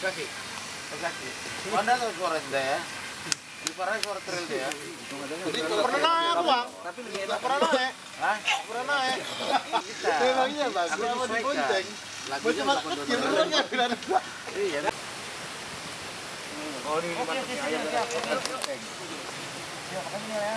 kaki. Mana tuh suara dia ya? Di parah suara trail dia. Jadi nggak pernah naik bang. Tapi lebih Nggak pernah naik. Hah? Nggak pernah naik. Kita. Memang iya bang. Aku Selama di menyesuaikan. bonceng. Lagunya Cuma bukan kecil dua-duanya. orangnya bilang. Iya. Oh ini Oke, masuk siap, ayam. siap. Siap, makasih ya.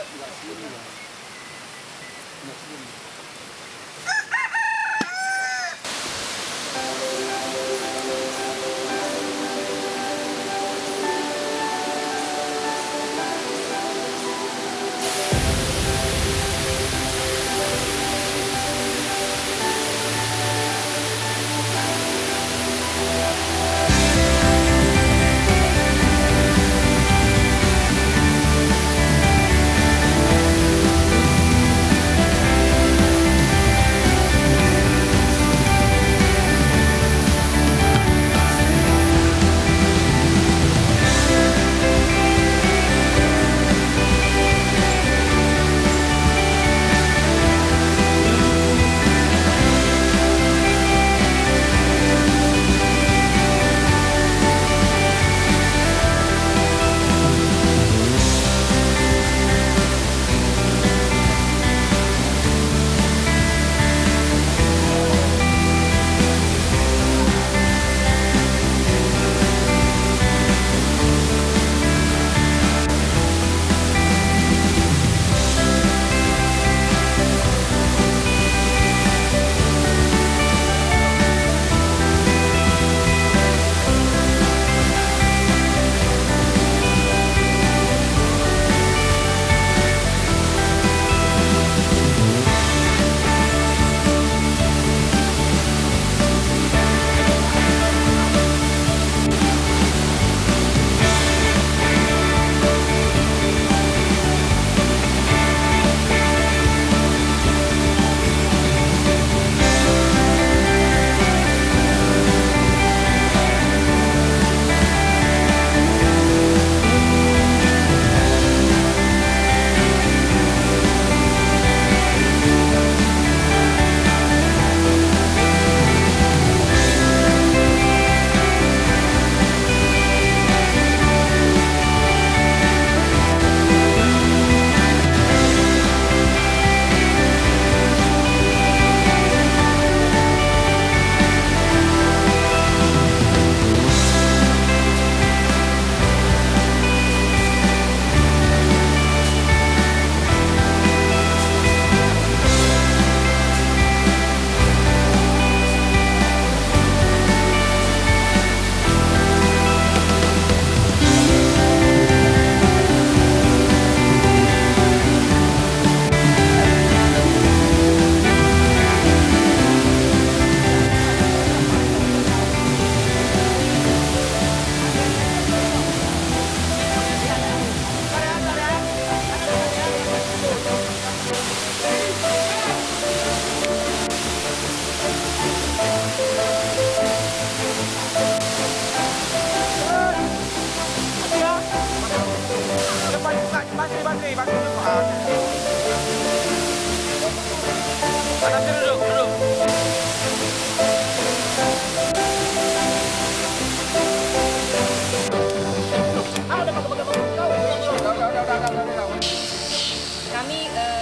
Kami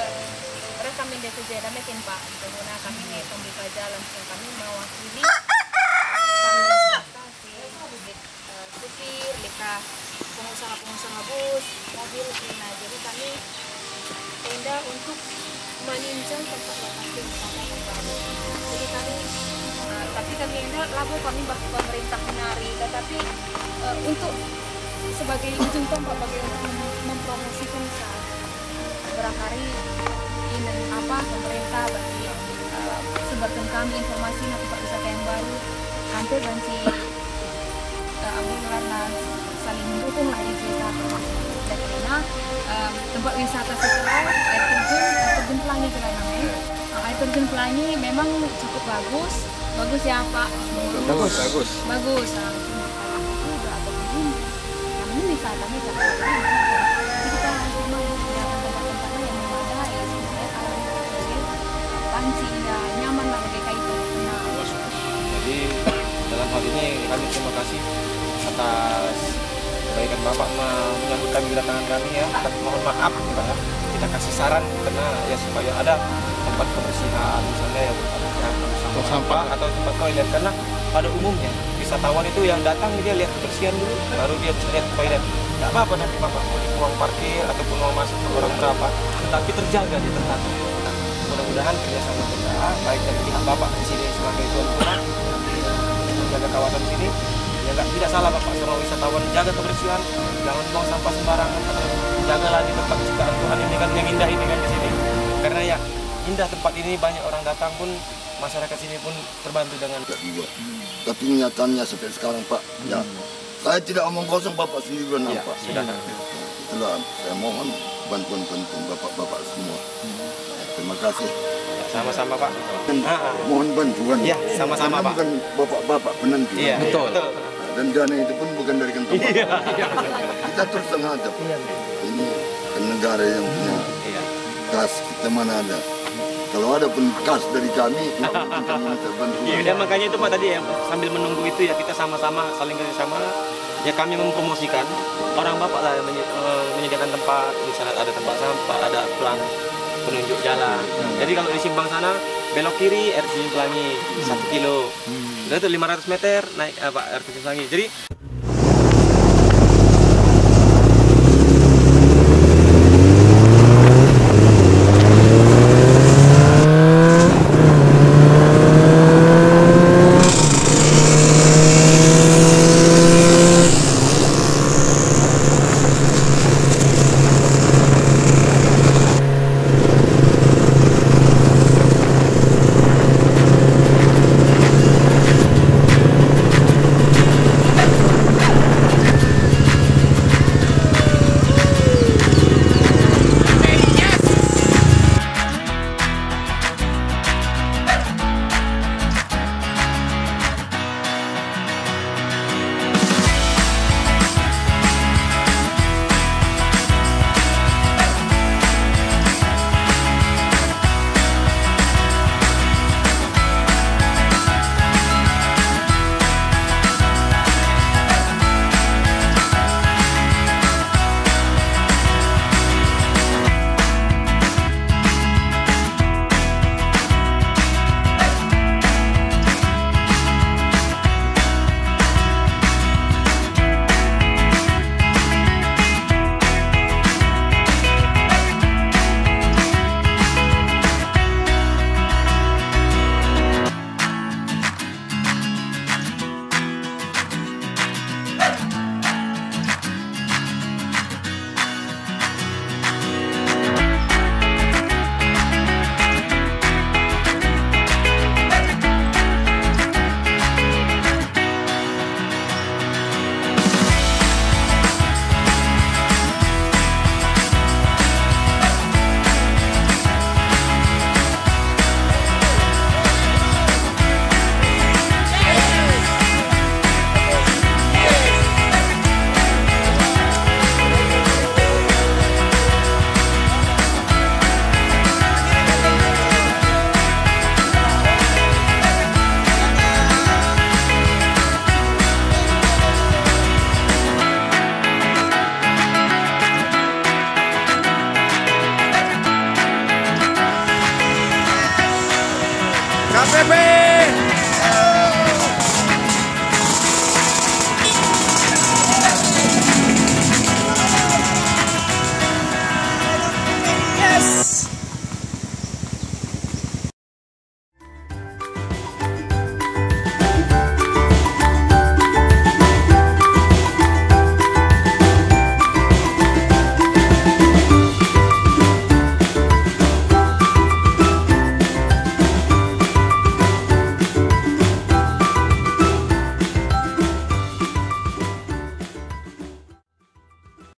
resamin DPJ dan mesin Pak, pengguna kami nih pembuka jalan yang kami mewakili supir, lika pengusaha bus, mobil, nah jadi kami tenda untuk meninjau tempat lokasi wisata yang baru. Jadi kami, tapi kami enggak labu kami bahkan pemerintah menari, tetapi untuk sebagai ujung tombak bagi mempromosikan saat berhari ini pemerintah bagi sebarkan kami informasi tempat wisata yang baru, hampir ganti karena saling mendukung lah di kita karena tempat wisata setelah air terjun Pelangi itu namanya. Air terjun Pelangi memang cukup bagus ya Pak. Bagus. Nah, aku udah ada begini. Yang ini wisatanya jadi kita cuma melihat tempat-tempatnya yang memadai, sebenarnya alam kecil, panci ya nyaman lah kayak itu. Nah, jadi dalam hal ini kami terima kasih kedatangan kami ya, dan mohon maaf Pak ya. Kita kasih saran karena ya supaya ada tempat kebersihan misalnya ya tempat sampah atau tempat toilet, karena pada umumnya wisatawan itu yang datang dia lihat kebersihan dulu baru dia lihat toilet. Tidak apa-apa nanti Bapak mau di uang parkir ataupun mau masuk ke orang berapa, tetapi terjaga di tempat. Nah, mudah-mudahan kerjasama kita baik dari pihak Bapak di sini sebagai tuan rumah menjaga kawasan sini. Ya tidak salah Bapak, seorang wisatawan jaga kebersihan, jangan buang sampah sembarangan, jagalah di tempat ciptaan Tuhan ini kan yang indah ini kan di sini. Karena ya indah tempat ini, banyak orang datang pun masyarakat sini pun terbantu dengan. Tapi nyatanya sampai sekarang Pak, ya saya tidak omong kosong, Bapak sendiri nampak. Sudah. Itulah saya mohon bantuan Bapak semua. Terima kasih. Sama-sama Pak. Mohon bantuan. Ya, sama-sama Pak. Bukan Bapak penentu. Iya, betul. Dan dana itu pun bukan dari kantong Bapak. Kita terus menghadap. Ini kan negara yang punya kas, kita mana ada. Kalau ada pun kas dari kami, kami minta bantuan. Ya makanya itu Pak tadi ya, sambil menunggu itu ya kita sama-sama saling kerjasama. Ya kami mempromosikan orang Bapak lah yang menyediakan tempat, misalnya ada tempat sampah, ada pelang penunjuk jalan. Jadi kalau di simpang sana belok kiri air terjun Pelangi 1 kilo. Itu 500 meter naik air terjun Pelangi. Jadi